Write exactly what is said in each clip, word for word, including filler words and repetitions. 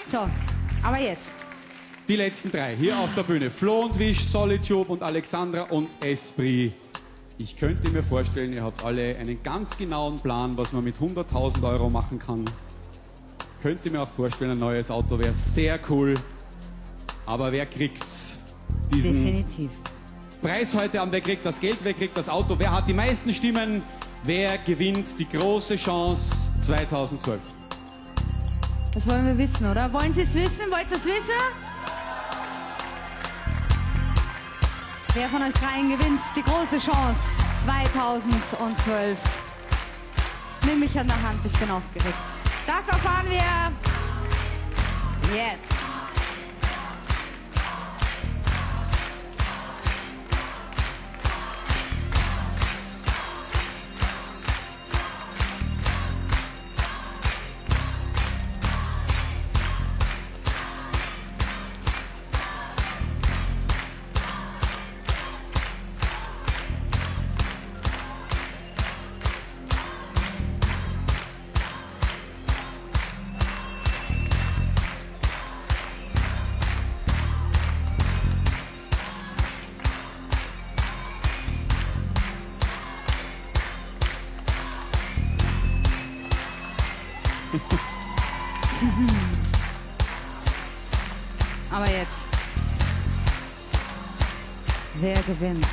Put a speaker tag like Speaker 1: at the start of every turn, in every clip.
Speaker 1: So, aber jetzt.
Speaker 2: Die letzten drei hier auf der Bühne. Flo und Wish, Solitude und Alexandra und Esprit. Ich könnte mir vorstellen, ihr habt alle einen ganz genauen Plan, was man mit hunderttausend Euro machen kann. Könnte mir auch vorstellen, ein neues Auto wäre sehr cool. Aber wer kriegt diesen
Speaker 1: Definitiv.
Speaker 2: Preis heute Abend? Wer kriegt das Geld? Wer kriegt das Auto? Wer hat die meisten Stimmen? Wer gewinnt die große Chance zweitausendzwölf?
Speaker 1: Das wollen wir wissen, oder? Wollen Sie es wissen? Wollt ihr es wissen? Wer von euch dreien gewinnt die große Chance zweitausendzwölf? Nimm mich an der Hand, ich bin aufgeregt. Das erfahren wir jetzt. Aber jetzt. Wer gewinnt?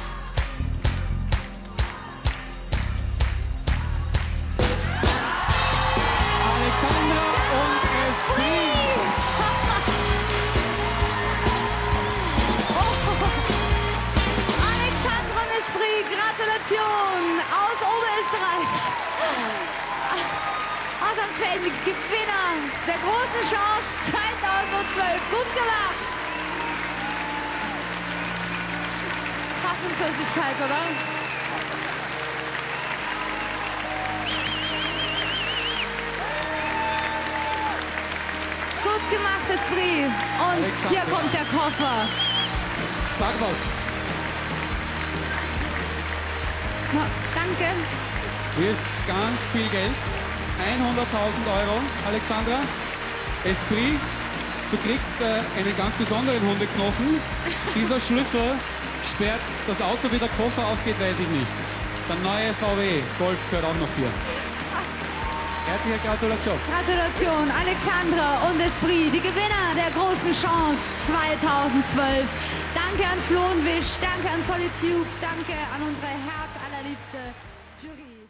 Speaker 2: Alexandra und Esprit.
Speaker 1: Alexandra und Esprit, Gratulation aus Oberösterreich. Auslandsfeld, Gewinner der großen Chance zweitausendzwölf. Gut gemacht. Fassungslosigkeit, oder? Gut gemacht, Esprit. Und
Speaker 2: Alexandra.
Speaker 1: hier kommt der Koffer.
Speaker 2: Sag was.
Speaker 1: Na, danke.
Speaker 2: Hier ist ganz viel Geld. hunderttausend Euro, Alexandra. Esprit, du kriegst äh, einen ganz besonderen Hundeknochen. Dieser Schlüssel sperrt das Auto, wie der Koffer aufgeht, weiß ich nicht. Der neue V W Golf gehört auch noch hier. Herzliche Gratulation.
Speaker 1: Gratulation, Alexandra und Esprit, die Gewinner der großen Chance zweitausendzwölf. Danke an Flo und Wish, danke an Solitude, danke an unsere herzallerliebste Jury.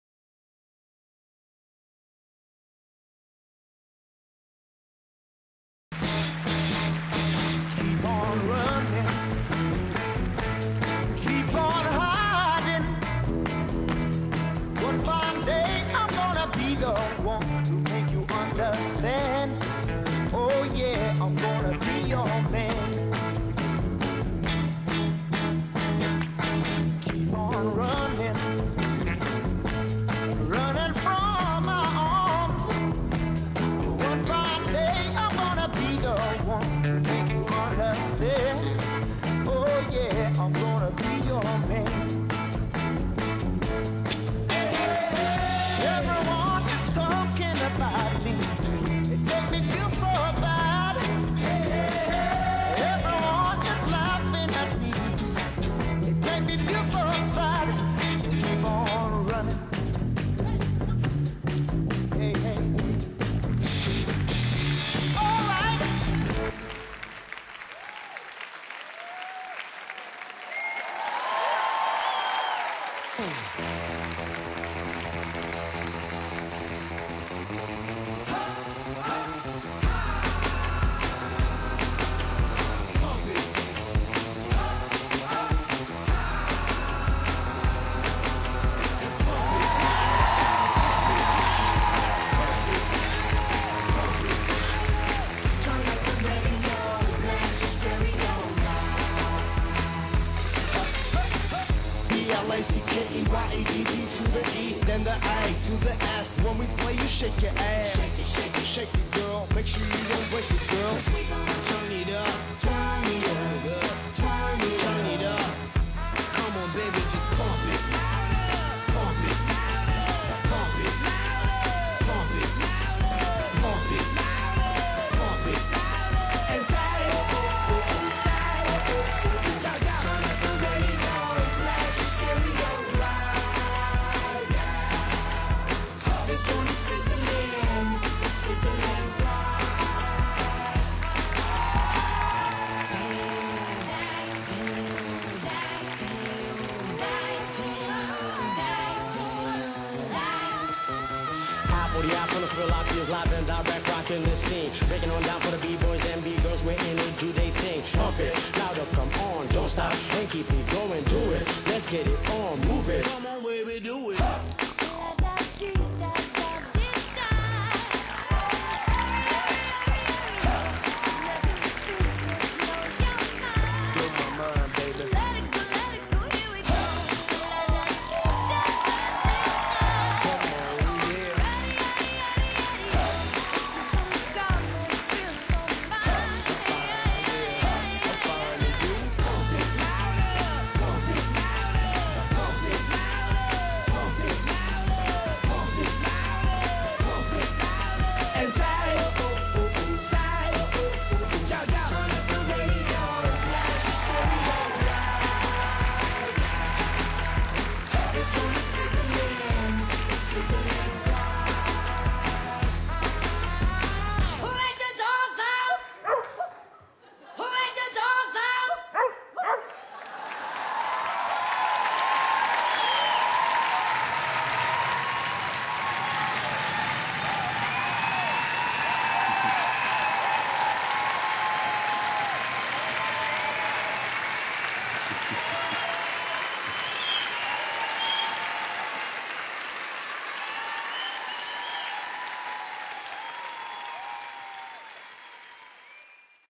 Speaker 3: L A C K E Y A D D to the E, then the A to the S. When we play, you shake your ass. Shake it, shake it, shake it, girl. Make sure you don't break it, girl. We gonna turn it up, turn it up, turn it up, turn it up. Come on, baby, just pump it, pump it, pump it, pump it, pump it, pump it.
Speaker 4: Real life is live and direct, rocking the scene. Breaking on down for the B-boys and B-girls, we're in it, do they thing. Pump it, louder, come on, don't stop, and keep it going, do it. Let's get it on, move it.
Speaker 3: Come on, baby, do it.